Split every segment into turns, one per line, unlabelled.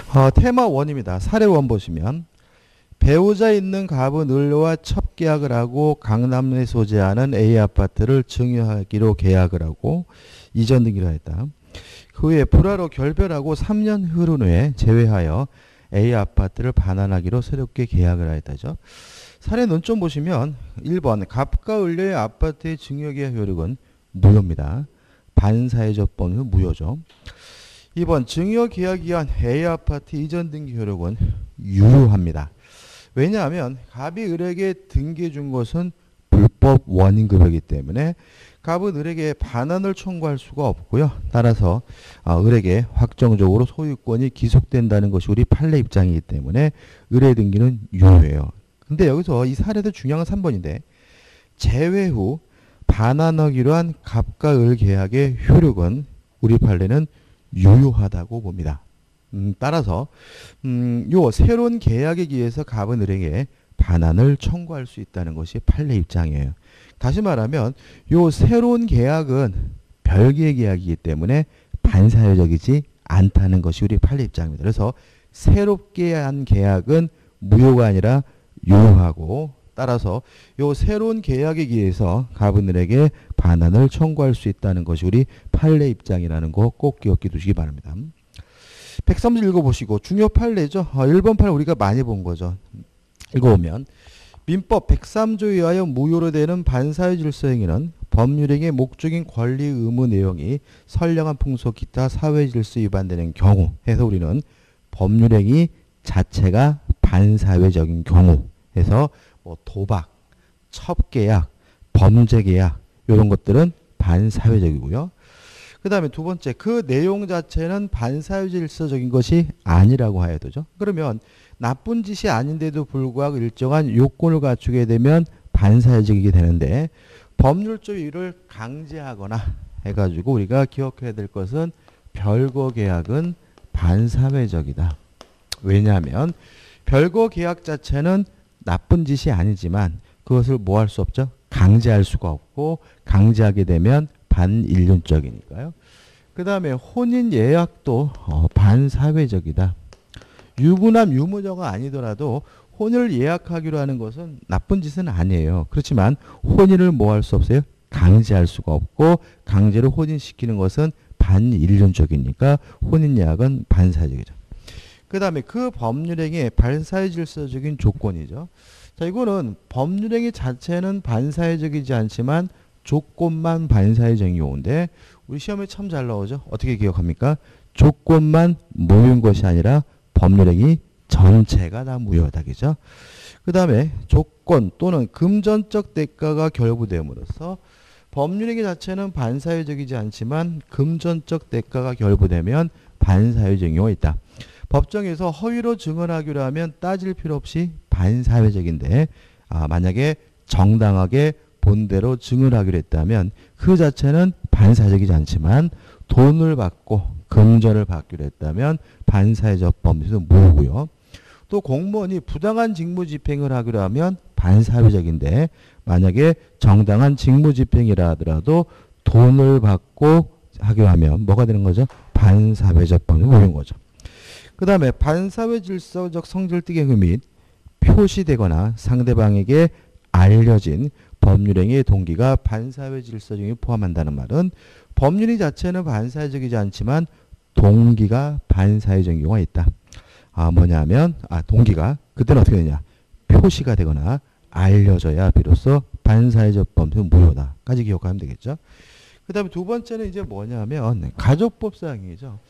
테마 1입니다. 사례 1 보시면 배우자 있는 갑은 을과 첫 계약을 하고 강남에 소재하는 A 아파트를 증여하기로 계약을 하고 이전 등기를 했다. 그 후에 불화로 결별하고 3년 흐른 후에 재회하여 A 아파트를 반환하기로 새롭게 계약을 하였다죠. 사례 논점 보시면 1번 갑과 을의 아파트의 증여계약 효력은 무효입니다. 반사회적 범위는 무효죠. 2번 증여계약 기한 A 아파트 이전 등기 효력은 유효합니다. 왜냐하면 갑이 을에게 등기해 준 것은 불법 원인급여이기 때문에 갑은 을에게 반환을 청구할 수가 없고요. 따라서 을에게 확정적으로 소유권이 기속된다는 것이 우리 판례 입장이기 때문에 을의 등기는 유효해요. 근데 여기서 이 사례도 중요한 건 3번인데 재회 후 반환하기로 한 갑과 을 계약의 효력은 우리 판례는 유효하다고 봅니다. 따라서 요 새로운 계약에 기해서 갑은 을에게 반환을 청구할 수 있다는 것이 판례 입장이에요. 다시 말하면 요 새로운 계약은 별개의 계약이기 때문에 반사회적이지 않다는 것이 우리 판례 입장입니다. 그래서 새롭게 한 계약은 무효가 아니라 유효하고 따라서 요 새로운 계약에 기해서 갑은 을에게 반환을 청구할 수 있다는 것이 우리 판례 입장이라는 거 꼭 기억해 두시기 바랍니다. 103조 읽어보시고 중요 판례죠. 1번 판례 우리가 많이 본 거죠. 읽어보면 민법 103조에 의하여 무효로 되는 반사회 질서 행위는 법률행위의 목적인 권리 의무 내용이 선량한 풍속 기타 사회 질서 위반되는 경우 해서 우리는 법률행위 자체가 반사회적인 경우 해서 뭐 도박, 첩계약, 범죄계약 이런 것들은 반사회적이고요. 그 다음에 두 번째 그 내용 자체는 반사회 질서적인 것이 아니라고 해야 되죠. 그러면 나쁜 짓이 아닌데도 불구하고 일정한 요건을 갖추게 되면 반사회적이게 되는데 법률적 이유를 강제하거나 해가지고 우리가 기억해야 될 것은 별거 계약은 반사회적이다. 왜냐하면 별거 계약 자체는 나쁜 짓이 아니지만 그것을 뭐 할 수 없죠? 강제할 수가 없고 강제하게 되면 반인륜적이니까요. 그 다음에 혼인 예약도 반사회적이다. 유부남 유무녀가 아니더라도 혼을 예약하기로 하는 것은 나쁜 짓은 아니에요. 그렇지만 혼인을 뭐 할 수 없어요? 강제할 수가 없고 강제로 혼인시키는 것은 반인륜적이니까 혼인 예약은 반사회적이죠. 그 다음에 그 법률행위의 반사회 질서적인 조건이죠. 자, 이거는 법률행위 자체는 반사회적이지 않지만 조건만 반사회적인 경우인데 우리 시험에 참 잘 나오죠. 어떻게 기억합니까? 조건만 무효인 것이 아니라 법률행위 전체가 다 무효하다. 그죠? 그 다음에 조건 또는 금전적 대가가 결부됨으로써 법률행위 자체는 반사회적이지 않지만 금전적 대가가 결부되면 반사회적인 경우가 있다. 법정에서 허위로 증언하기로 하면 따질 필요 없이 반사회적인데 만약에 정당하게 본대로 증언하기로 했다면 그 자체는 반사회적이지 않지만 돈을 받고 금전을 받기로 했다면 반사회적 범죄는 무효고요. 또 공무원이 부당한 직무집행을 하기로 하면 반사회적인데 만약에 정당한 직무집행이라 하더라도 돈을 받고 하기로 하면 뭐가 되는 거죠? 반사회적 범죄는 무효인 거죠. 그 다음에 반사회 질서적 성질뜨기 행위 및 표시되거나 상대방에게 알려진 법률행위의 동기가 반사회 질서적인 포함한다는 말은 법률이 자체는 반사회적이지 않지만 동기가 반사회적인 경우가 있다. 뭐냐면 동기가 그때는 어떻게 되냐? 표시가 되거나 알려져야 비로소 반사회적 범죄는 무효다까지 기억하면 되겠죠. 그 다음에 두 번째는 이제 뭐냐면 가족법상이죠.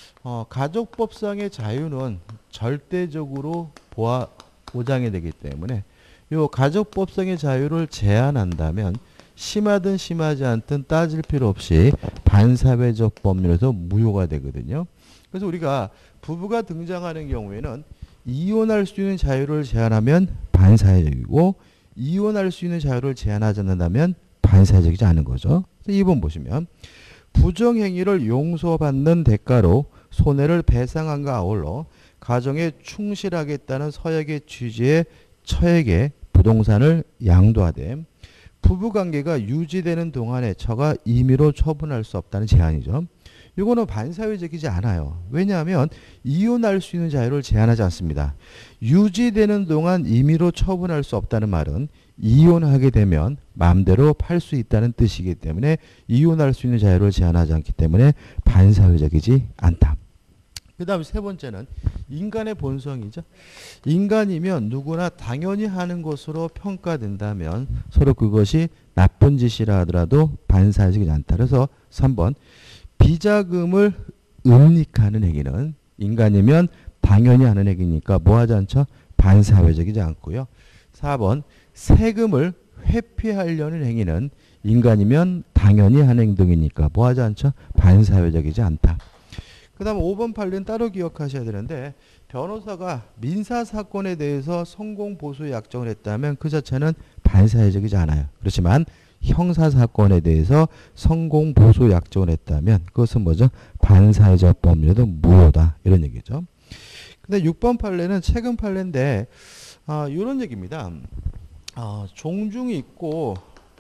가족법상의 자유는 절대적으로 보장이 되기 때문에 이 가족법상의 자유를 제한한다면 심하든 심하지 않든 따질 필요 없이 반사회적 법률에서 무효가 되거든요. 그래서 우리가 부부가 등장하는 경우에는 이혼할 수 있는 자유를 제한하면 반사회적이고 이혼할 수 있는 자유를 제한하지 않는다면 반사회적이지 않은 거죠. 2번 보시면 부정행위를 용서받는 대가로 손해를 배상한과 아울러 가정에 충실하겠다는 서약의 취지의 처에게 부동산을 양도하되 부부관계가 유지되는 동안에 처가 임의로 처분할 수 없다는 제한이죠. 이거는 반사회적이지 않아요. 왜냐하면 이혼할 수 있는 자유를 제한하지 않습니다. 유지되는 동안 임의로 처분할 수 없다는 말은 이혼하게 되면 마음대로 팔 수 있다는 뜻이기 때문에 이혼할 수 있는 자유를 제한하지 않기 때문에 반사회적이지 않다. 그 다음 세 번째는 인간의 본성이죠. 인간이면 누구나 당연히 하는 것으로 평가된다면 서로 그것이 나쁜 짓이라 하더라도 반사회적이지 않다. 그래서 3번 비자금을 은닉하는 행위는 인간이면 당연히 하는 행위니까 뭐하지 않죠? 반사회적이지 않고요. 4번 세금을 회피하려는 행위는 인간이면 당연히 하는 행동이니까 뭐하지 않죠? 반사회적이지 않다. 그 다음 5번 판례는 따로 기억하셔야 되는데 변호사가 민사사건에 대해서 성공보수 약정을 했다면 그 자체는 반사회적이지 않아요. 그렇지만 형사사건에 대해서 성공보수 약정을 했다면 그것은 뭐죠? 반사회적 법률에도 무효다. 이런 얘기죠. 근데 6번 판례는 최근 판례인데 이런 얘기입니다. 종중이 있고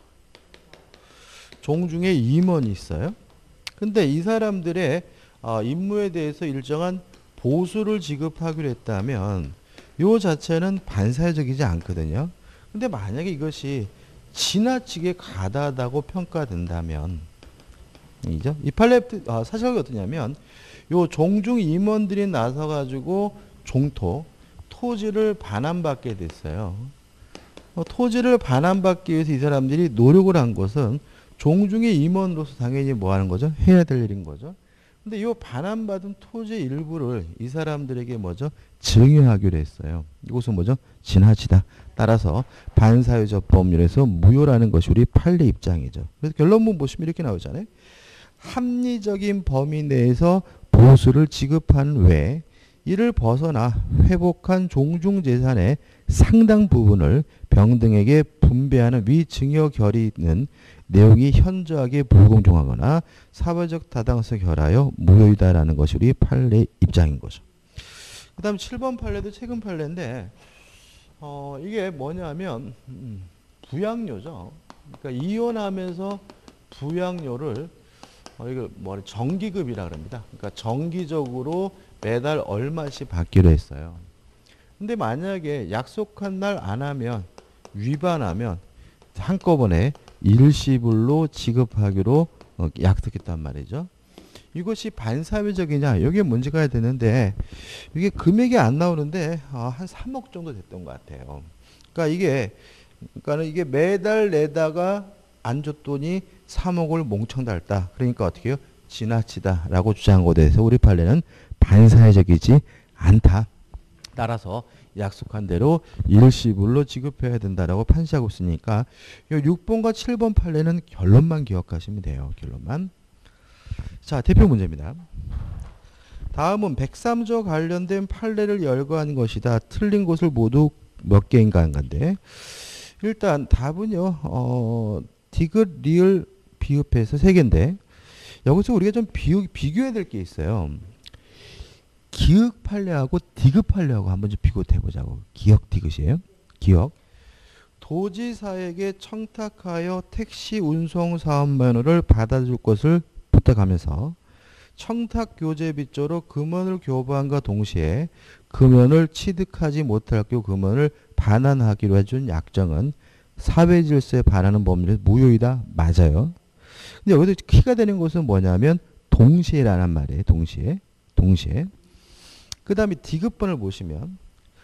종중에 임원이 있어요. 근데 이 사람들의 임무에 대해서 일정한 보수를 지급하기로 했다면 요 자체는 반사회적이지 않거든요. 근데 만약에 이것이 지나치게 가다하다고 평가된다면 이죠. 이 판례 사실이 어떠냐면 요 종중 임원들이 나서 가지고 토지를 반환받게 됐어요. 토지를 반환받기 위해서 이 사람들이 노력을 한 것은 종중의 임원으로서 당연히 뭐 하는 거죠? 해야 될 일인 거죠. 근데 이 반환받은 토지 일부를 이 사람들에게 뭐죠? 증여하기로 했어요. 이것은 뭐죠? 지나치다. 따라서 반사회적 법률에서 무효라는 것이 우리 판례 입장이죠. 그래서 결론문 보시면 이렇게 나오잖아요. 합리적인 범위 내에서 보수를 지급한 외에 이를 벗어나 회복한 종중재산의 상당 부분을 병등에게 분배하는 위 증여 결의는 내용이 현저하게 불공정하거나 사회적 타당성에 결하여 무효이다라는 것이 우리 판례 입장인 거죠. 그 다음 7번 판례도 최근 판례인데 이게 뭐냐면 부양료죠. 그러니까 이혼하면서 부양료를 이걸 정기급이라 그럽니다. 그러니까 정기적으로 매달 얼마씩 받기로 했어요. 근데 만약에 약속한 날 안 하면 위반하면 한꺼번에 일시불로 지급하기로 약속했단 말이죠. 이것이 반사회적이냐 여기에 문제가 되는데 이게 금액이 안 나오는데 한 3억 정도 됐던 것 같아요. 그러니까 이게 매달 내다가 안 줬더니 3억을 몽청 달다. 그러니까 어떻게 해요? 지나치다라고 주장한 것에 대해서 우리 판례는 반사회적이지 않다. 따라서 약속한 대로 일시불로 지급해야 된다라고 판시하고 있으니까 6번과 7번 판례는 결론만 기억하시면 돼요. 결론만. 자, 대표 문제입니다. 다음은 103조 관련된 판례를 열거한 것이다. 틀린 것을 모두 몇 개인가 한 건데 일단 답은요. 디귿, 리을, 비읍해서 3개인데 여기서 우리가 좀 비교해야 될 게 있어요. 기역 판례하고 디귿 판례하고 한번 좀 비교해 보자고. 기역 디귿이에요. 기역. 도지사에게 청탁하여 택시 운송 사업면허를 받아줄 것을 부탁하면서 청탁 교제 빗조로 금원을 교부함과 동시에 금원을 취득하지 못할 경우 금원을 반환하기로 해준 약정은 사회질서에 반하는 법률에서 무효이다. 맞아요. 근데 여기서 키가 되는 것은 뭐냐면 동시에라는 말이에요. 동시에. 그 다음에 디귿번을 보시면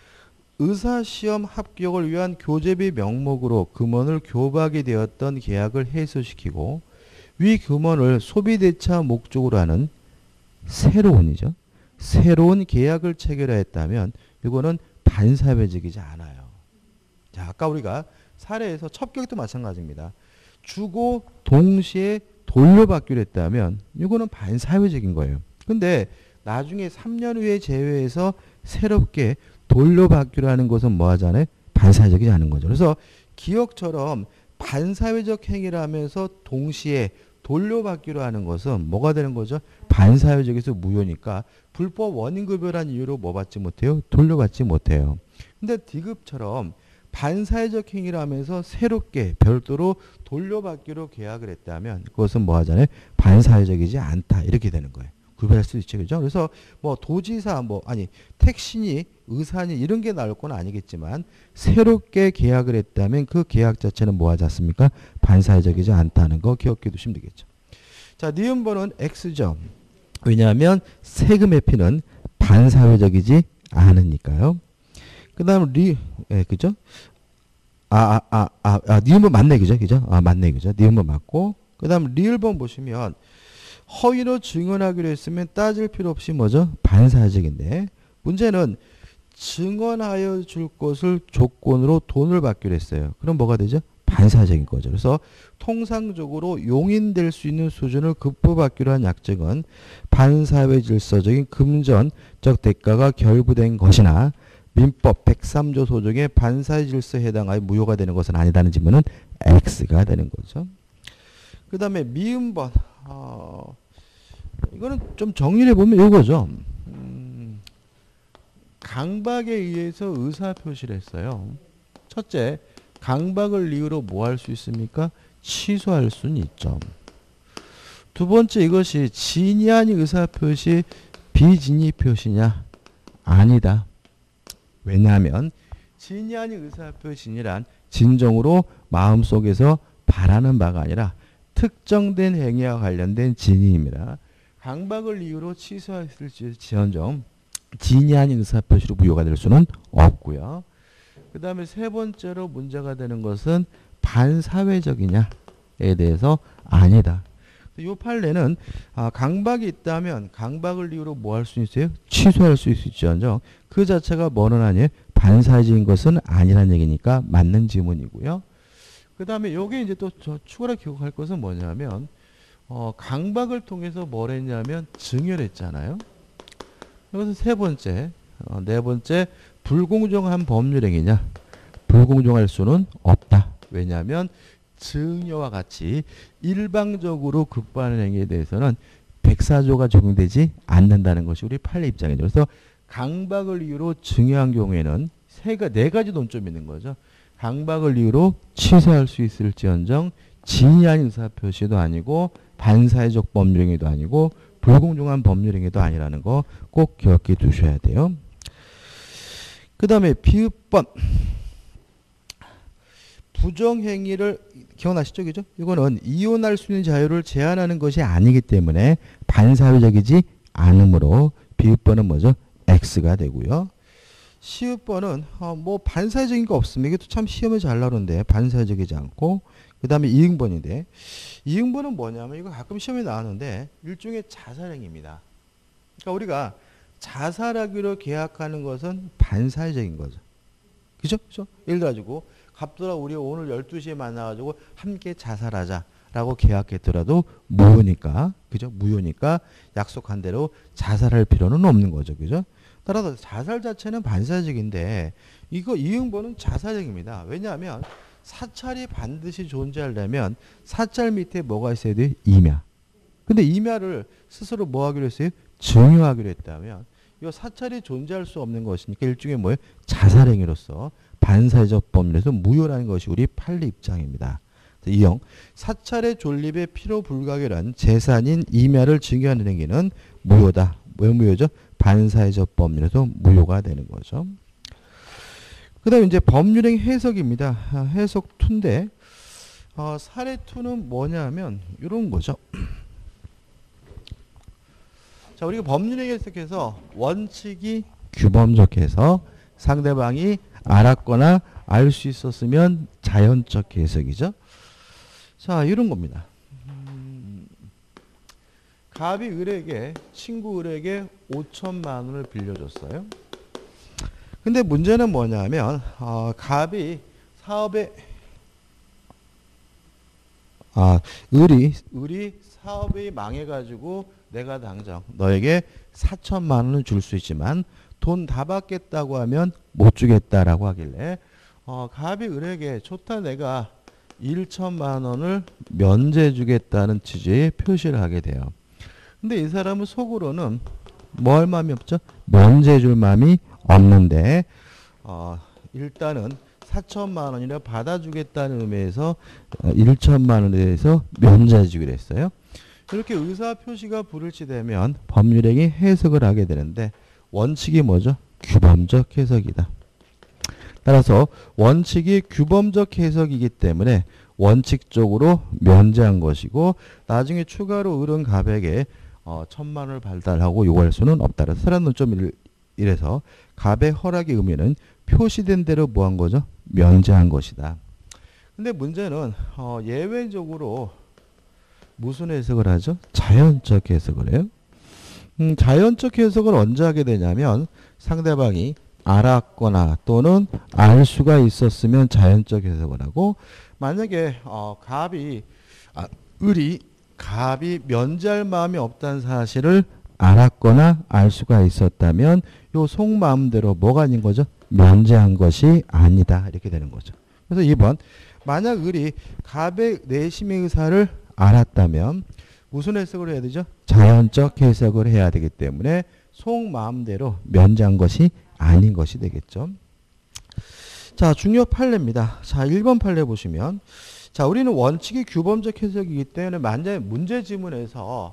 의사시험 합격을 위한 교재비 명목으로 금원을 교부하게 되었던 계약을 해소시키고 위 금원을 소비대차 목적으로 하는 새로운 계약을 체결하였다면 이거는 반사회적이지 않아요. 자, 아까 우리가 사례에서 첩격도 마찬가지입니다. 주고 동시에 돌려받기로 했다면 이거는 반사회적인 거예요. 근데 나중에 3년 후에 제외해서 새롭게 돌려받기로 하는 것은 뭐 하잖아요? 반사회적이지 않은 거죠. 그래서 기억처럼 반사회적 행위를 하면서 동시에 돌려받기로 하는 것은 뭐가 되는 거죠? 반사회적에서 무효니까 불법 원인급여란 이유로 뭐 받지 못해요? 돌려받지 못해요. 근데 디귿처럼 반사회적 행위를 하면서 새롭게 별도로 돌려받기로 계약을 했다면 그것은 뭐 하잖아요? 반사회적이지 않다. 이렇게 되는 거예요. 구별할 수 있죠. 그죠? 그래서 뭐 도지사 택시니 의사니 이런 게 나올 건 아니겠지만 새롭게 계약을 했다면 그 계약 자체는 뭐 하지 않습니까? 반사회적이지 않다는 거 기억해 두시면 되겠죠. 자, 니은번은 X죠. 왜냐하면 세금 회피는 반사회적이지 않으니까요. 그 다음 그죠? 니은번 맞네, 그죠? 그죠? 맞네, 그죠? 니은번 맞고. 그 다음 리을번 보시면 허위로 증언하기로 했으면 따질 필요 없이 뭐죠? 반사회적인데 문제는 증언하여 줄 것을 조건으로 돈을 받기로 했어요. 그럼 뭐가 되죠? 반사회적인 거죠. 그래서 통상적으로 용인될 수 있는 수준을 급부받기로 한 약정은 반사회 질서적인 금전적 대가가 결부된 것이나 민법 103조 소정의 반사회 질서에 해당하여 무효가 되는 것은 아니다는 질문은 X가 되는 거죠. 그 다음에 미음번. 이거는 좀 정리를 해보면 이거죠. 강박에 의해서 의사표시를 했어요. 첫째, 강박을 이유로 뭐 할 수 있습니까? 취소할 수는 있죠. 두 번째, 이것이 진위 아닌 의사표시, 비진위 표시냐? 아니다. 왜냐하면 진위 아닌 의사표시란 진정으로 마음속에서 바라는 바가 아니라 특정된 행위와 관련된 진위입니다. 강박을 이유로 취소했을지언정 진위 아닌 의사표시로 무효가 될 수는 없고요. 그 다음에 세 번째로 문제가 되는 것은 반사회적이냐에 대해서 아니다. 이 판례는 강박이 있다면 강박을 이유로 뭐 할 수 있어요? 취소할 수 있을지언정 그 자체가 뭐는 아니에요? 반사회적인 것은 아니란 얘기니까 맞는 지문이고요. 그 다음에 요게 이제 또 추가로 기억할 것은 뭐냐면 강박을 통해서 뭘 했냐면 증여를 했잖아요. 여기서 세 번째, 네 번째 불공정한 법률행위냐? 불공정할 수는 없다. 왜냐하면 증여와 같이 일방적으로 급부하는 행위에 대해서는 104조가 적용되지 않는다는 것이 우리 판례 입장이죠. 그래서 강박을 이유로 증여한 경우에는 네 가지 논점이 있는 거죠. 강박을 이유로 취소할 수 있을지언정 진위 아닌 의사표시도 아니고 반사회적 법률행위도 아니고 불공정한 법률행위도 아니라는 거 꼭 기억해 두셔야 돼요. 그 다음에 비읍번. 부정행위를 기억나시죠? 그죠? 이거는 이혼할 수 있는 자유를 제한하는 것이 아니기 때문에 반사회적이지 않으므로 비읍번은 뭐죠? X가 되고요. 시읍번은 뭐 반사회적인 거 없습니다. 이게 참 시험에 잘 나오는데 반사회적이지 않고 그 다음에 이응번인데 이응번은 뭐냐면 이거 가끔 시험에 나오는데 일종의 자살행위입니다. 그러니까 우리가 자살하기로 계약하는 것은 반사회적인 거죠. 그죠? 그죠? 예를 들어가지고 갑돌아 우리 오늘 12시에 만나가지고 함께 자살하자라고 계약했더라도 무효니까 그죠? 무효니까 약속한 대로 자살할 필요는 없는 거죠. 그죠? 따라서 자살 자체는 반사적인데 이거 이응번은 자살행위입니다. 왜냐하면 사찰이 반드시 존재하려면 사찰 밑에 뭐가 있어야 돼요? 임야. 근데 임야를 스스로 뭐 하기로 했어요? 증여하기로 했다면 이 사찰이 존재할 수 없는 것이니까 일종의 뭐예요? 자살행위로서 반사회적 법률에서 무효라는 것이 우리 판례 입장입니다. 이형 사찰의 존립에 필요 불가결한 재산인 임야를 증여하는 행위는 무효다. 왜 무효죠? 반사회적 법률에서 무효가 되는 거죠. 그 다음에 이제 법률행 해석입니다. 해석 2인데 사례 2는 뭐냐면 이런 거죠. 자, 우리가 법률행 해석해서 원칙이 규범적 해석, 상대방이 알았거나 알 수 있었으면 자연적 해석이죠. 자, 이런 겁니다. 갑이 을에게 친구 을에게 5천만 원을 빌려줬어요. 근데 문제는 뭐냐면 갑이 사업에 을이 사업이 망해가지고 내가 당장 너에게 4천만 원을 줄 수 있지만 돈 다 받겠다고 하면 못 주겠다라고 하길래 갑이 을에게 좋다 내가 1천만 원을 면제 주겠다는 취지의 표시를 하게 돼요. 근데 이 사람은 속으로는 뭐 할 마음이 없죠? 면제 줄 마음이 없는데 일단은 4천만 원이라 받아주겠다는 의미에서 1천만 원에 대해서 면제해 주기로 했어요. 이렇게 의사표시가 불일치되면 법률행위 해석을 하게 되는데 원칙이 뭐죠? 규범적 해석이다. 따라서 원칙이 규범적 해석이기 때문에 원칙적으로 면제한 것이고 나중에 추가로 을은 갑에게 1,000만 원을 발달하고 요구할 수는 없다. 그래서 사람 논점 1에서 갑의 허락의 의미는 표시된 대로 뭐 한 거죠? 면제한 것이다. 근데 문제는 예외적으로 무슨 해석을 하죠? 자연적 해석을 해요. 자연적 해석을 언제 하게 되냐면 상대방이 알았거나 또는 알 수가 있었으면 자연적 해석을 하고 만약에 을이 갑이 면제할 마음이 없다는 사실을 알았거나 알 수가 있었다면 요 속마음대로 뭐가 아닌 거죠? 면제한 것이 아니다. 이렇게 되는 거죠. 그래서 2번 만약 을이 갑의 내심의 의사를 알았다면 무슨 해석을 해야 되죠? 자연적 해석을 해야 되기 때문에 속마음대로 면제한 것이 아닌 것이 되겠죠. 자, 중요 판례입니다. 자, 1번 판례 보시면 자, 우리는 원칙이 규범적 해석이기 때문에 만약에 문제 지문에서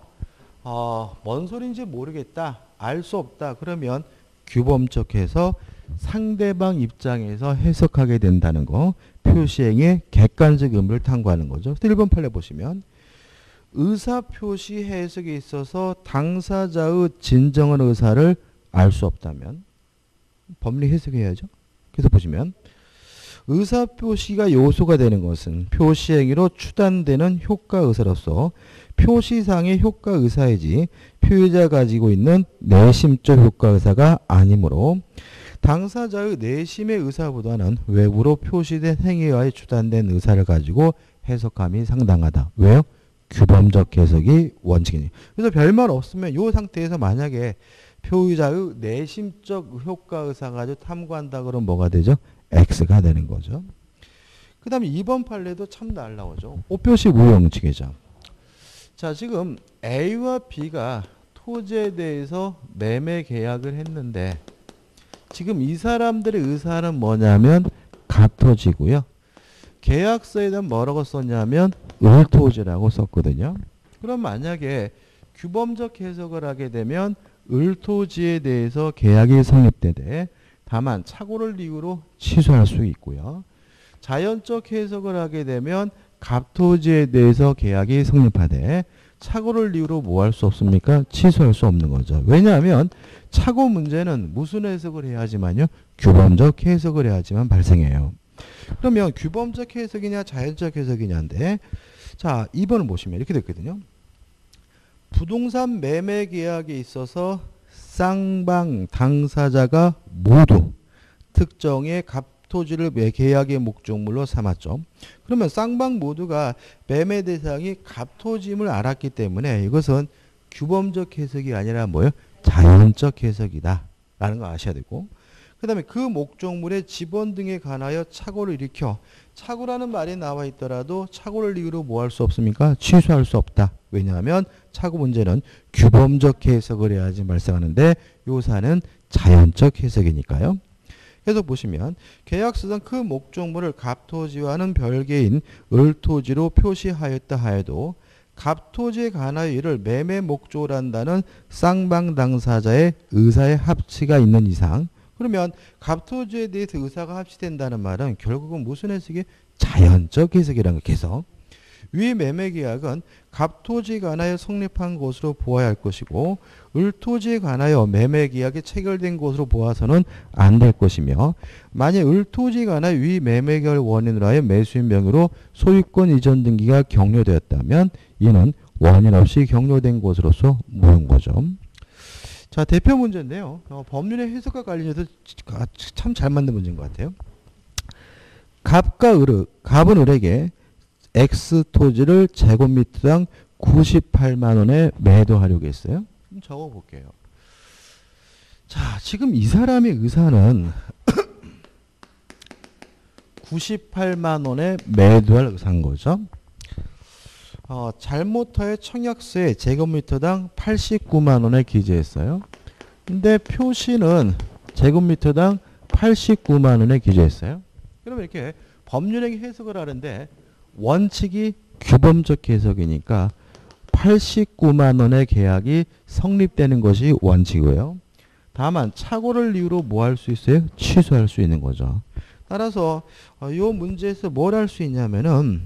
뭔 소리인지 모르겠다, 알 수 없다 그러면 규범적 해석 상대방 입장에서 해석하게 된다는 거 표시행위의 객관적 의미를 탐구하는 거죠. 1번 판례 보시면 의사표시 해석에 있어서 당사자의 진정한 의사를 알 수 없다면 법리 해석해야죠. 그래서 보시면 의사표시가 요소가 되는 것은 표시행위로 추단되는 효과의사로서 표시상의 효과의사이지 표의자가 가지고 있는 내심적 효과의사가 아니므로 당사자의 내심의 의사보다는 외부로 표시된 행위와의 추단된 의사를 가지고 해석함이 상당하다. 왜요? 규범적 해석이 원칙이니. 그래서 별말 없으면 이 상태에서 만약에 표의자의 내심적 효과의사 가지고 탐구한다 그러면 뭐가 되죠? X가 되는 거죠. 그 다음에 2번 판례도 참 잘 나오죠. 오표시 무효응칙이죠. 자, 지금 A와 B가 토지에 대해서 매매 계약을 했는데 지금 이 사람들의 의사는 뭐냐면 갑토지고요. 계약서에는 뭐라고 썼냐면 을토지라고 썼거든요. 그럼 만약에 규범적 해석을 하게 되면 을토지에 대해서 계약이 성립되되 다만 착오를 이유로 취소할 수 있고요. 자연적 해석을 하게 되면 갑토지에 대해서 계약이 성립하되 착오를 이유로 뭐 할 수 없습니까? 취소할 수 없는 거죠. 왜냐하면 착오 문제는 무슨 해석을 해야지만요? 규범적 해석을 해야지만 발생해요. 그러면 규범적 해석이냐 자연적 해석이냐인데 자 2번을 보시면 이렇게 됐거든요. 부동산 매매 계약에 있어서 쌍방 당사자가 모두 특정의 갑토지를 계약의 목적물로 삼았죠. 그러면 쌍방 모두가 매매 대상이 갑토지임을 알았기 때문에 이것은 규범적 해석이 아니라 뭐예요? 자연적 해석이다 라는 거 아셔야 되고 그 다음에 그 목적물의 지번 등에 관하여 착오를 일으켜 착오라는 말이 나와 있더라도 착오를 이유로 뭐 할 수 없습니까? 취소할 수 없다. 왜냐하면 착오 문제는 규범적 해석을 해야지 발생하는데 요사는 자연적 해석이니까요. 그래서 보시면 계약서상 그 목적물을 갑토지와는 별개인 을토지로 표시하였다 하여도 갑토지에 관하여 이를 매매 목적으로 한다는 쌍방 당사자의 의사의 합치가 있는 이상 그러면 갑토지에 대해서 의사가 합치된다는 말은 결국은 무슨 해석이 자연적 해석이라는 거겠어. 위 매매계약은 갑토지에 관하여 성립한 것으로 보아야 할 것이고 을토지에 관하여 매매계약이 체결된 것으로 보아서는 안 될 것이며 만약 을토지에 관하여 위 매매계약을 원인으로 하여 매수인 명의로 소유권 이전 등기가 격려되었다면 이는 원인 없이 격려된 것으로서 무효인 거죠. 자, 대표 문제인데요. 법률의 해석과 관련해서 참 잘 만든 문제인 것 같아요. 갑은 을에게 X 토지를 제곱미터당 98만 원에 매도하려고 했어요. 좀 적어볼게요. 자, 지금 이 사람의 의사는 98만 원에 매도할 의사인 거죠. 잘못하여 청약서에 제곱미터당 89만 원에 기재했어요. 근데 표시는 제곱미터당 89만 원에 기재했어요. 그러면 이렇게 법률행위 해석을 하는데 원칙이 규범적 해석이니까 89만 원의 계약이 성립되는 것이 원칙이고요. 다만 착오를 이유로 뭐 할 수 있어요? 취소할 수 있는 거죠. 따라서 이 문제에서 뭘 할 수 있냐면은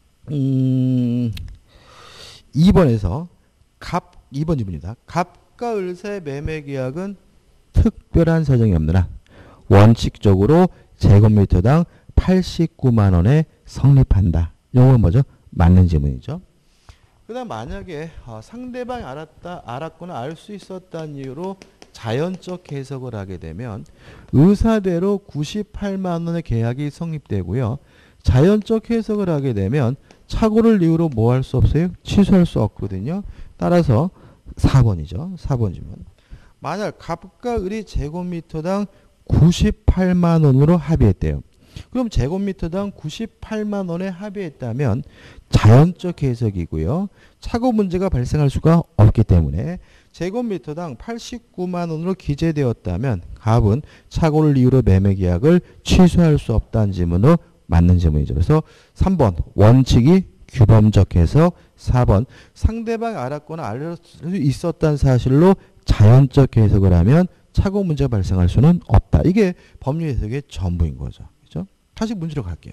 2번에서 2번 지문입니다. 갑과 을 사이의 매매 계약은 특별한 사정이 없느나 원칙적으로 제곱미터당 89만 원에 성립한다. 이건 뭐죠? 맞는 지문이죠. 그 다음 만약에 상대방이 알았거나 알 수 있었다는 이유로 자연적 해석을 하게 되면 의사대로 98만 원의 계약이 성립되고요. 자연적 해석을 하게 되면 착오를 이유로 뭐 할 수 없어요? 취소할 수 없거든요. 따라서 4번이죠. 4번 질문. 만약 갑과 을이 제곱미터당 98만 원으로 합의했대요. 그럼 제곱미터당 98만 원에 합의했다면 자연적 해석이고요. 착오 문제가 발생할 수가 없기 때문에 제곱미터당 89만 원으로 기재되었다면 갑은 착오를 이유로 매매 계약을 취소할 수 없다는 질문으로 맞는 질문이죠. 그래서 3번 원칙이 규범적 해석, 4번 상대방이 알았거나 알 수 있었다는 사실로 자연적 해석을 하면 착오 문제가 발생할 수는 없다. 이게 법률 해석의 전부인 거죠. 그렇죠? 다시 문제로 갈게요.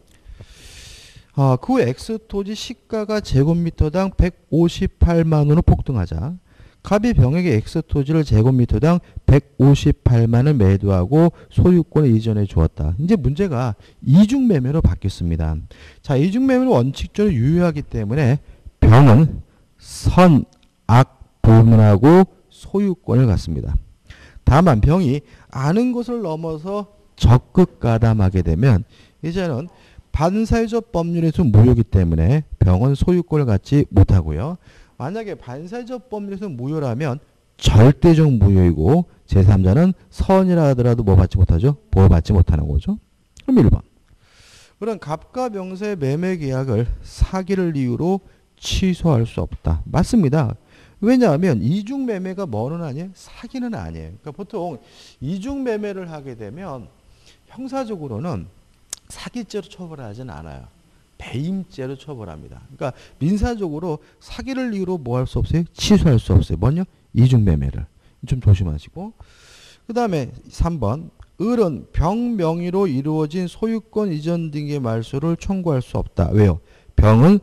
그 후 X토지 시가가 제곱미터당 158만 원으로 폭등하자 갑이 병에게 X토지를 제곱미터당 158만원 매도하고 소유권을 이전해 주었다. 이제 문제가 이중매매로 바뀌었습니다. 자, 이중매매는 원칙적으로 유효하기 때문에 병은 선, 악, 불문하고 소유권을 갖습니다. 다만 병이 아는 것을 넘어서 적극 가담하게 되면 이제는 반사회적 법률에서 무효이기 때문에 병은 소유권을 갖지 못하고요. 만약에 반사회적 법률에서 무효라면 절대적 무효이고 제3자는 선이라 하더라도 뭐 받지 못하죠? 보호받지 못하는 거죠. 그럼 1번. 그럼 갑과 병사의 매매 계약을 사기를 이유로 취소할 수 없다. 맞습니다. 왜냐하면 이중매매가 뭐는 아니에요? 사기는 아니에요. 그러니까 보통 이중매매를 하게 되면 형사적으로는 사기죄로 처벌하지는 않아요. 배임죄로 처벌합니다. 그러니까 민사적으로 사기를 이유로 뭐 할 수 없어요? 취소할 수 없어요. 뭐냐? 이중매매를. 좀 조심하시고. 그 다음에 3번. 을은 병 명의로 이루어진 소유권 이전 등의 말소를 청구할 수 없다. 왜요? 병은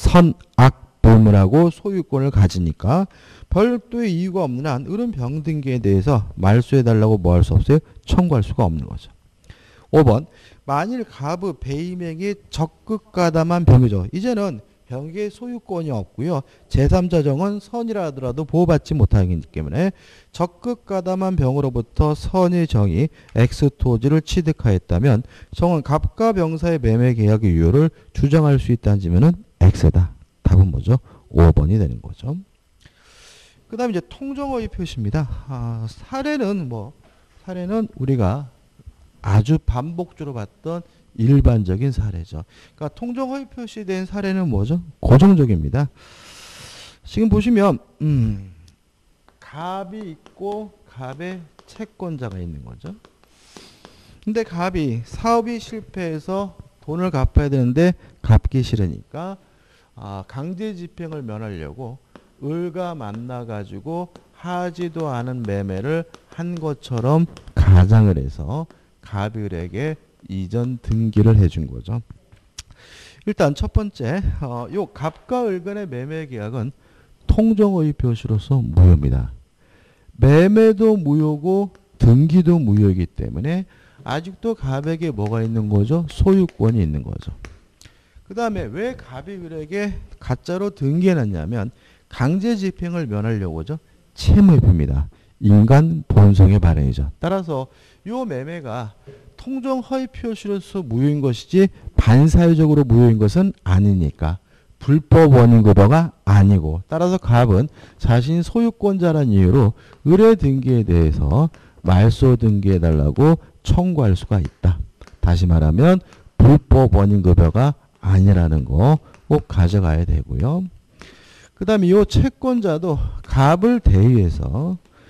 선악 불문하고 소유권을 가지니까 별도의 이유가 없는 한 을은 병 등기에 대해서 말소해달라고 뭐 할 수 없어요? 청구할 수가 없는 거죠. 5번. 만일 갑의 배임에게 적극 가담한 병이죠. 이제는 병에게 소유권이 없고요. 제3자 정은 선이라 하더라도 보호받지 못하기 때문에 적극 가담한 병으로부터 선의 정이 X토지를 취득하였다면 정은 갑과 병사의 매매 계약의 유효를 주장할 수 있다는 지면은 X다. 답은 뭐죠? 5번이 되는 거죠. 그 다음에 이제 통정어의 표시입니다. 사례는 우리가 아주 반복적으로 봤던 일반적인 사례죠. 그러니까 통정허위 표시된 사례는 뭐죠? 고정적입니다. 지금 보시면 갑이 있고 갑의 채권자가 있는 거죠. 근데 갑이 사업이 실패해서 돈을 갚아야 되는데 갚기 싫으니까 강제 집행을 면하려고 을과 만나가지고 하지도 않은 매매를 한 것처럼 가장을 해서 갑이 을에게 이전 등기를 해준 거죠. 일단 첫 번째, 요 갑과 을 간의 매매 계약은 통정의 표시로서 무효입니다. 매매도 무효고 등기도 무효이기 때문에 아직도 갑에게 뭐가 있는 거죠? 소유권이 있는 거죠. 그 다음에 왜 갑이 을에게 가짜로 등기해놨냐면 강제 집행을 면하려고죠. 채무입니다. 인간 본성의 발현이죠. 따라서 이 매매가 통정 허위 표시로서 무효인 것이지 반사회적으로 무효인 것은 아니니까 불법 원인급여가 아니고 따라서 갑은 자신이 소유권자라는 이유로 의뢰 등기에 대해서 말소 등기해달라고 청구할 수가 있다. 다시 말하면 불법 원인급여가 아니라는 거 꼭 가져가야 되고요. 그 다음에 이 채권자도 갑을 대위해서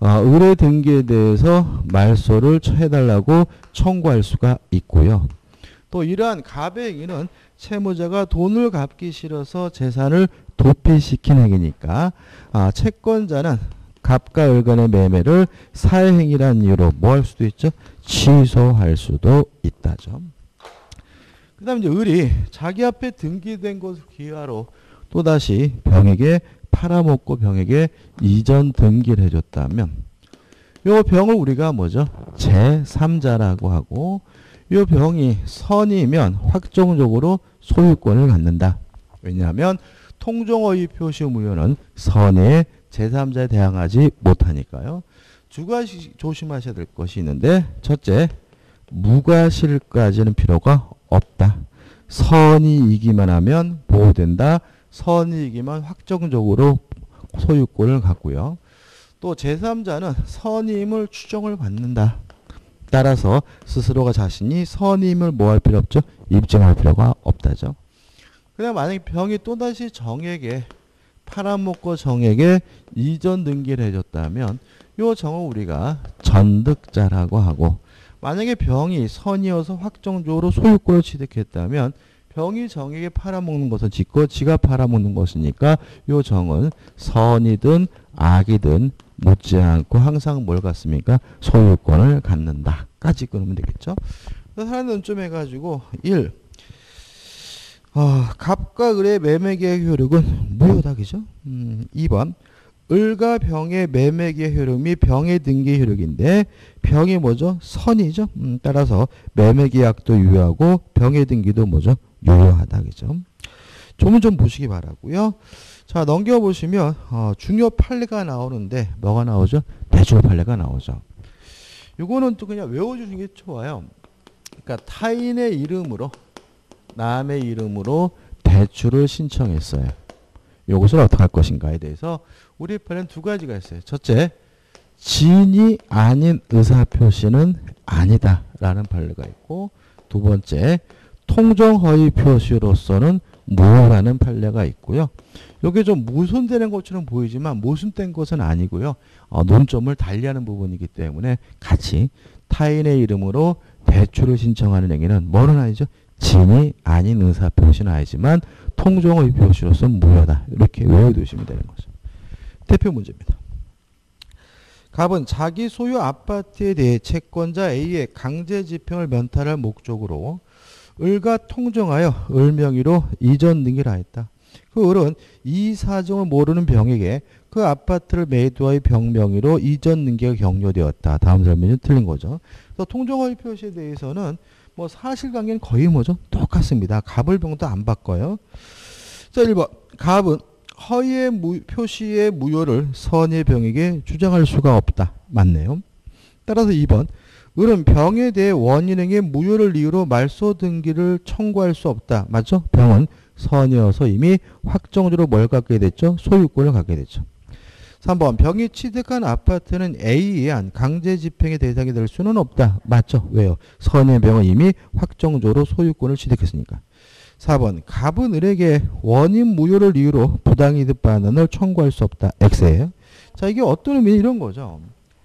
의뢰 등기에 대해서 말소를 해달라고 청구할 수가 있고요. 또 이러한 갑의 행위는 채무자가 돈을 갚기 싫어서 재산을 도피시킨 행위니까 채권자는 갑과 을 간의 매매를 사회행위라는 이유로 뭐 할 수도 있죠? 취소할 수도 있다죠. 그 다음 이제 을이 자기 앞에 등기된 것을 기하로 또다시 병에게 팔아먹고 병에게 이전 등기를 해줬다면 요 병을 우리가 뭐죠? 제3자라고 하고 요 병이 선이면 확정적으로 소유권을 갖는다. 왜냐하면 통정허위 표시 무효는 선의 제3자에 대항하지 못하니까요. 두 가지 조심하셔야 될 것이 있는데 첫째, 무과실까지는 필요가 없다. 선이 이기만 하면 보호된다. 선이 이기만 확정적으로 소유권을 갖고요. 또 제3자는 선임을 추정을 받는다. 따라서 스스로가 자신이 선임을 뭐 할 필요 없죠? 입증할 필요가 없다죠. 그냥 만약에 병이 또다시 정에게 팔아먹고 정에게 이전 등기를 해줬다면 요 정을 우리가 전득자라고 하고 만약에 병이 선이어서 확정적으로 소유권을 취득했다면 병이 정에게 팔아먹는 것은 짓고 지가 팔아먹는 것이니까 요 정은 선이든 악이든 묻지 않고 항상 뭘 갖습니까? 소유권을 갖는다. 까지 끊으면 되겠죠. 하나 논점 해가지고 1. 갑과 을의 매매계약 효력은 무효다. 그죠? 2번. 을과 병의 매매계약 효력이 병의 등기 효력인데 병이 뭐죠? 선이죠. 따라서 매매계약도 유효하고 병의 등기도 뭐죠? 유효하다. 그죠? 조문 좀 보시기 바라고요. 자, 넘겨보시면 중요 판례가 나오는데 뭐가 나오죠? 대출 판례가 나오죠. 이거는 또 그냥 외워주시는 게 좋아요. 그러니까 타인의 이름으로 남의 이름으로 대출을 신청했어요. 이것을 어떻게 할 것인가에 대해서 우리 판례는 두 가지가 있어요. 첫째, 지인이 아닌 의사표시는 아니다 라는 판례가 있고 두 번째, 통정허위 표시로서는 무효라는 판례가 있고요. 이게 좀 모순되는 것처럼 보이지만 모순된 것은 아니고요. 논점을 달리하는 부분이기 때문에 같이 타인의 이름으로 대출을 신청하는 행위는 뭐는 아니죠? 진이 아닌 의사표시는 아니지만 통정허위 표시로서는 무효다. 이렇게 외워두시면 되는 거죠. 대표 문제입니다. 갑은 자기 소유 아파트에 대해 채권자 A의 강제 집행을 면탈할 목적으로 을과 통정하여 을 명의로 이전 등기를 하였다. 그 을은 이 사정을 모르는 병에게 그 아파트를 매도하여 병 명의로 이전 등기가 격려되었다. 다음 설명이 틀린 거죠. 그래서 통정허위 표시에 대해서는 뭐 사실관계는 거의 뭐죠? 똑같습니다. 갑을 병도 안 바꿔요. 자, 1번. 갑은 허위의 표시의 무효를 선의 병에게 주장할 수가 없다. 맞네요. 따라서 2번. 을은 병에 대해 원인행의 무효를 이유로 말소 등기를 청구할 수 없다. 맞죠? 병은 선이어서 이미 확정적으로 뭘 갖게 됐죠? 소유권을 갖게 됐죠. 3번. 병이 취득한 아파트는 A에 의한 강제 집행의 대상이 될 수는 없다. 맞죠? 왜요? 선의 병은 이미 확정적으로 소유권을 취득했으니까. 4번. 갑은 을에게 원인 무효를 이유로 부당이득 반환을 청구할 수 없다. X예요. 자, 이게 어떤 의미는 이런 거죠.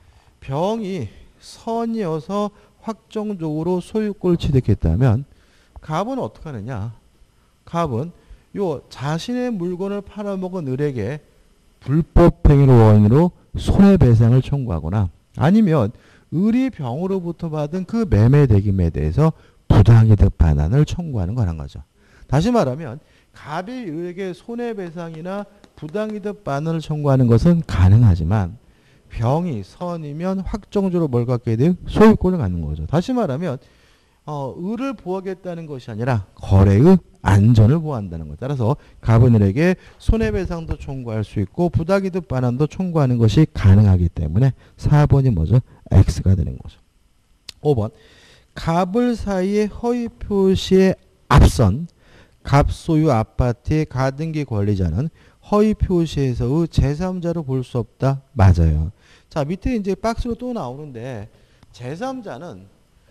병이 선이어서 확정적으로 소유권을 취득했다면 갑은 어떻게 하느냐? 갑은 요 자신의 물건을 팔아먹은 을에게 불법행위를 원인으로 손해배상을 청구하거나 아니면 을이 병으로부터 받은 그 매매 대금에 대해서 부당이득 반환을 청구하는 거라는 거죠. 다시 말하면 갑이 을에게 손해배상이나 부당이득 반환을 청구하는 것은 가능하지만 병이 선이면 확정적으로 뭘 갖게 돼요? 소유권을 갖는 거죠. 다시 말하면 을을 보호하겠다는 것이 아니라 거래의 안전을 보호한다는 것. 따라서 갑은 을에게 손해배상도 청구할 수 있고 부당이득 반환도 청구하는 것이 가능하기 때문에 4번이 뭐죠? X가 되는 거죠. 5번. 갑을 사이의 허위 표시에 앞선 갑 소유 아파트의 가등기 권리자는 허위 표시에서의 제3자로 볼 수 없다. 맞아요. 자, 밑에 이제 박스로 또 나오는데 제3자는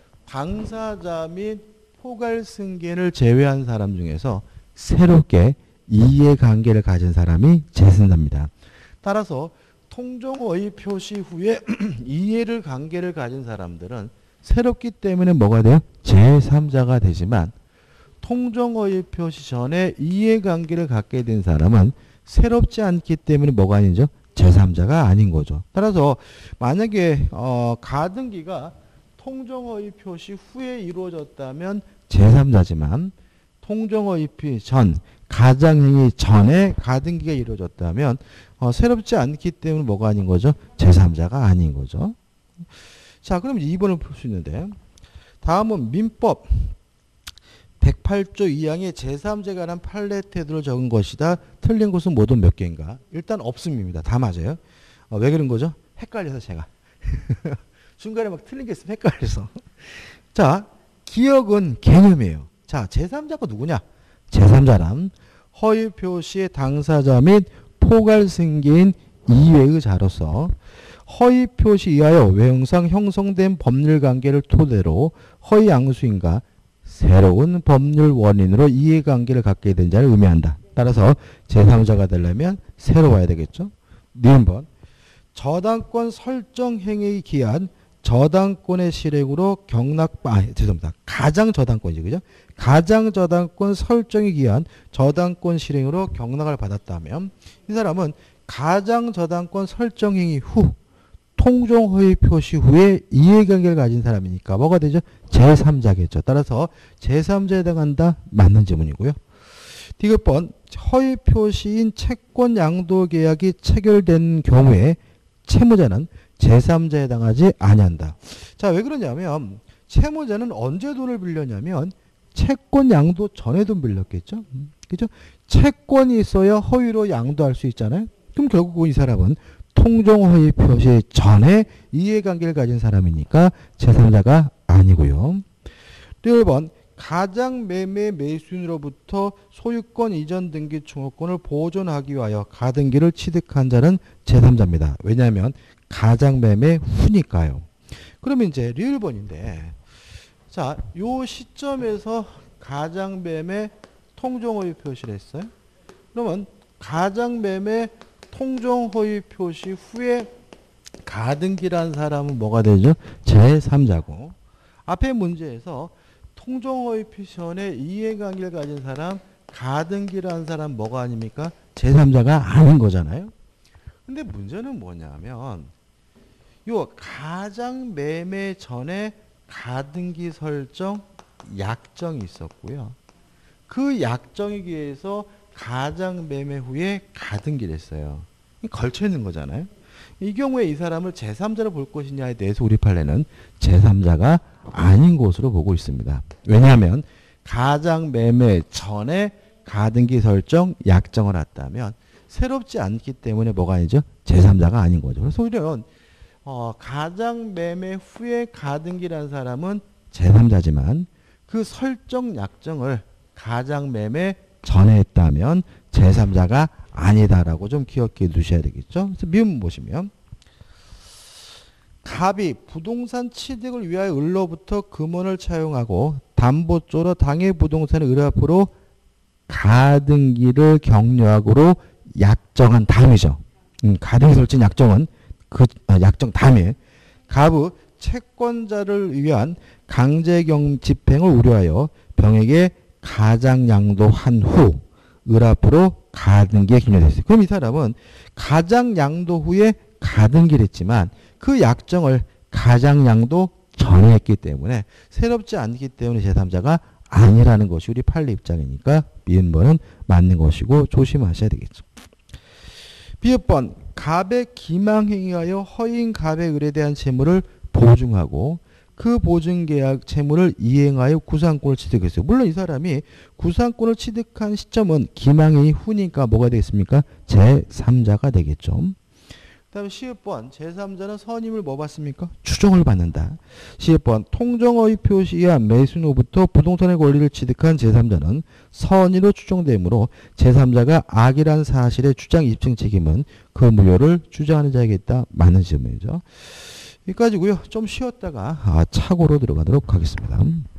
당사자 및 포괄 승계를 제외한 사람 중에서 새롭게 이해관계를 가진 사람이 제3자입니다. 따라서 통정어의 표시 후에 이해를 관계를 가진 사람들은 새롭기 때문에 뭐가 돼요? 제3자가 되지만 통정어의 표시 전에 이해관계를 갖게 된 사람은 새롭지 않기 때문에 뭐가 아니죠? 제3자가 아닌 거죠. 따라서 만약에 가등기가 통정어의 표시 후에 이루어졌다면 제3자지만 통정어의 표시 전 가장행위 전에 가등기가 이루어졌다면 새롭지 않기 때문에 뭐가 아닌 거죠? 제3자가 아닌 거죠. 자, 그럼 2번을 풀 수 있는데 다음은 민법 108조 2항의 제3자에 관한 판례 태도를 적은 것이다. 틀린 것은 모두 몇 개인가? 일단 없음입니다. 다 맞아요. 왜 그런 거죠? 헷갈려서 제가. 중간에 막 틀린 게 있으면 헷갈려서. 자, 기억은 개념이에요. 자, 제3자가 누구냐? 제3자란 허위 표시의 당사자 및 포괄승계인 이외의 자로서 허위 표시 이하여 외형상 형성된 법률 관계를 토대로 허위 앙수인과 새로운 법률 원인으로 이해관계를 갖게 된 자를 의미한다. 따라서 제3자가 되려면 새로 와야 되겠죠. 니은번 저당권 설정 행위에 기한 저당권의 실행으로 죄송합니다. 가장 저당권이죠. 그죠? 가장 저당권 설정에 기한 저당권 실행으로 경락을 받았다면 이 사람은 가장 저당권 설정 행위 후 통정 허위 표시 후에 이해관계를 가진 사람이니까 뭐가 되죠? 제3자겠죠. 따라서 제3자에 해당한다. 맞는 지문이고요. 디귿번 허위 표시인 채권 양도 계약이 체결된 경우에 채무자는 제3자에 해당하지 아니한다. 자, 왜 그러냐면 채무자는 언제 돈을 빌렸냐면 채권 양도 전에 돈 빌렸겠죠. 그죠? 채권이 있어야 허위로 양도할 수 있잖아요. 그럼 결국 이 사람은 통정허위 표시 전에 이해관계를 가진 사람이니까 제3자가 아니고요. 또 1번 가장매매 매수인으로부터 소유권 이전 등기 증후권을 보존하기 위하여 가등기를 취득한 자는 제3자입니다. 왜냐하면 가장매매 후니까요. 그러면 이제 리을번인데 자, 요 시점에서 가장매매 통정허위 표시를 했어요. 그러면 가장매매 통정허위 표시 후에 가등기란 사람은 뭐가 되죠? 제3자고 앞에 문제에서 통정허위 표시 전에 이해관계를 가진 사람 가등기란 사람 뭐가 아닙니까? 제3자가 아닌 거잖아요. 근데 문제는 뭐냐면 요 가장매매 전에 가등기 설정 약정이 있었고요. 그 약정에 의해서 가장매매 후에 가등기를 했어요. 걸쳐 있는 거잖아요. 이 경우에 이 사람을 제3자로 볼 것이냐에 대해서 우리 판례는 제3자가 아닌 것으로 보고 있습니다. 왜냐하면 가장매매 전에 가등기 설정 약정을 했다면 새롭지 않기 때문에 뭐가 아니죠? 제3자가 아닌 거죠. 그래서 오히려 가장매매 후에 가등기라는 사람은 제3자지만 그 설정 약정을 가장매매 전에 했다면 제3자가 아니다라고 좀 기억해 두셔야 되겠죠. 그래서 미음 보시면 갑이 부동산 취득을 위하여 을로부터 금원을 차용하고 담보조로 당해 부동산의 을 앞으로 가등기를 경료하고로 약정한 다음이죠. 가등기 설정 약정은 약정 다음에 갑의 채권자를 위한 강제경 집행을 우려하여 병에게 가장양도한 후 을 앞으로 가등기에 기념됐어요. 그럼 이 사람은 가장양도 후에 가등기를 했지만 그 약정을 가장양도 전에 했기 때문에 새롭지 않기 때문에 제3자가 아니라는 것이 우리 판례 입장이니까 미음번은 맞는 것이고 조심하셔야 되겠죠. 비읍번 갑의 기망행위하여 허위인 갑의 을에 대한 채무를 보증하고 그 보증계약 채무를 이행하여 구상권을 취득했어요. 물론 이 사람이 구상권을 취득한 시점은 기망행위 후니까 뭐가 되겠습니까? 제3자가 되겠죠. 그 다음에 시읍번 제3자는 선임을 뭐 받습니까? 추정을 받는다. 시읍번 통정허위 표시와 매수인으로부터 부동산의 권리를 취득한 제3자는 선의로 추정되므로 제3자가 악이란 사실의 주장 입증 책임은 그 무효를 주장하는 자에게있다. 맞는 질문이죠. 여기까지고요. 좀 쉬었다가 착오로 들어가도록 하겠습니다.